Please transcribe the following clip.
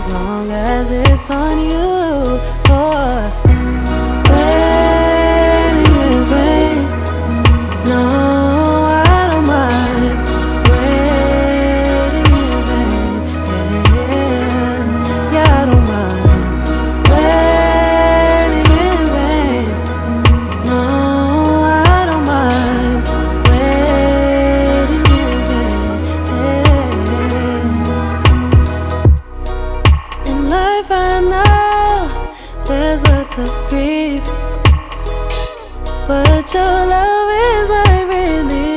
as long as it's on you. Or waiting in vain. No, I don't mind waiting in vain. Yeah, I don't mind waiting in vain. No, I don't mind waiting in vain. In life I know there's lots of grief, but your love is my relief.